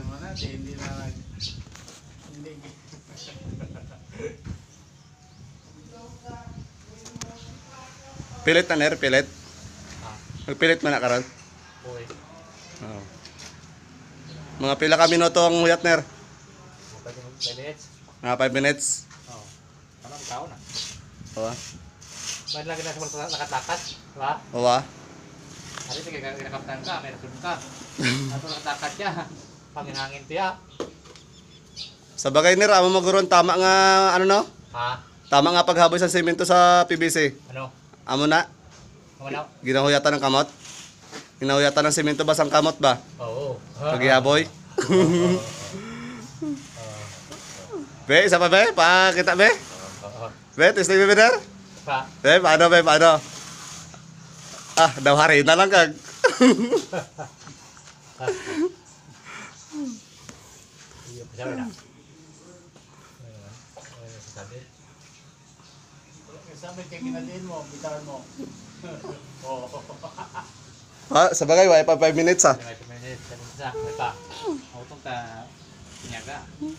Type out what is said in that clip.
naman natin, hindi na hindi. Pilit na ner, pilit. Ah, Magpilit man na karon. boy. Oo. Mga pila ka minuto ang huyat ner? Pwede mo 5 minutes. Mga 5 minutes. Oo. Anong tao na? Oo. Ba't lagi na sa nakatakas? Diba? Oo. Hari sige kinakaptan ka, may nasun ka. Ato nakatakas siya. Panginangin tiya. Sa bagay ner, amo maguron tama nga ano no? Ha? Tama nga paghaboy sa semento sa PVC. Ano? Amo na, Wala? ginahuyatan ng kamot. Ginahuyatan ng semento ba sang kamot ba? Oo. Paghihaboy. Be, isa pa be? Pakita be? Be, testing be ner? Pa? Be, paano be, paano? Ah, daw hari na lang kag. Iya, sabi na. Sabi kay kinaliin mo, bitawan mo. Oo. Ah, sa bagay, wala pa 5 minutes ah. 5 minutes, 7 minutes. May pa. Autong ka, niyaga.